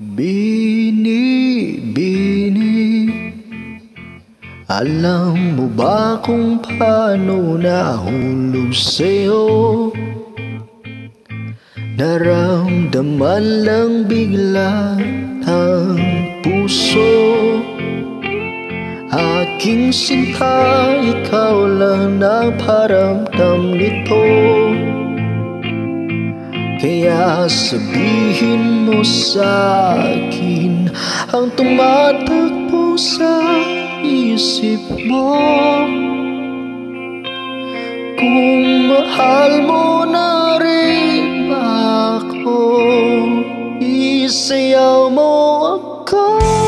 Bini-bini, alam mo ba kung paano nahulog sa'yo? Naramdaman lang bigla ng puso. Aking sinta, ikaw lang nagparamdam nito. Kaya sabihin mo sa akin ang tumatakbo sa isip mo. Kung mahal mo na rin ako, isayaw mo ako.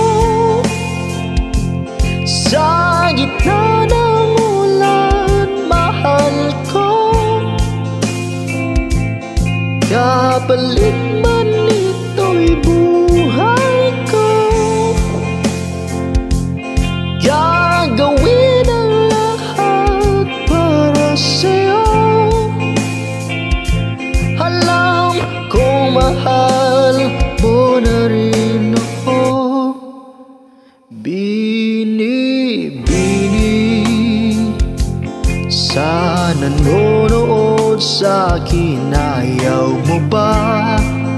Sa gitna ng ulan, mahal ko. Kapalit man ito'y buhay ko. Gagawin ang lahat para sa'yo. Alam kong mahal mo na rin ako. Bini-bini, sa nanonood sa'kin, ayaw mo ba?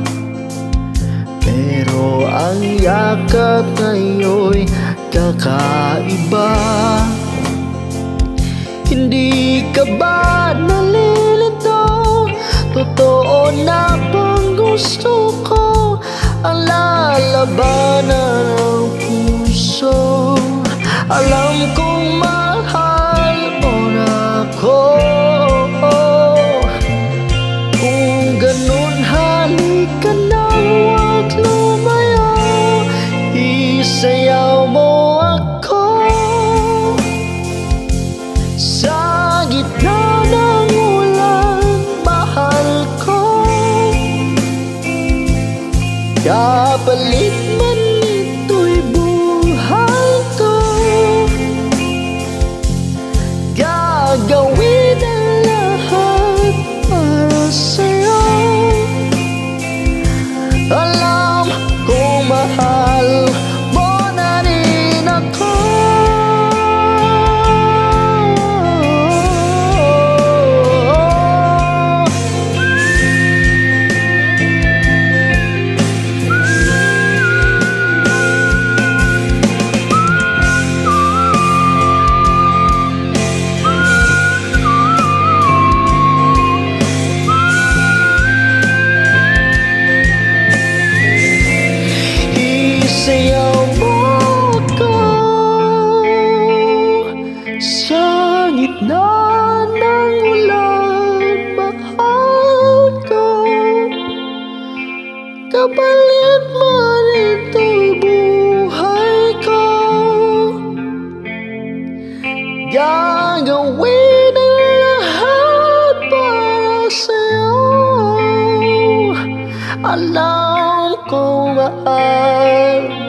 Pero ang yakap ngayon'y kakaiba. Hindi ka ba nalilito? Totoo na bang gusto ko ang lalabanan ng puso? Alam kong mahal mo na ako. Kung ganun, halika na, huwag lumayo. Isayaw mo ako. Sa gitna ng ulan, mahal ko. Kapalit man ito'y buhay ko. Gagawin ang lahat para sa'yo. Alam kong mahal mo na rin ako. Isayaw mo ako. Sa gitna ng ulan, mahal ko. Kapalit man ito'y buhay ko. Gagawin ang lahat para sa'yo. Alam kong mahal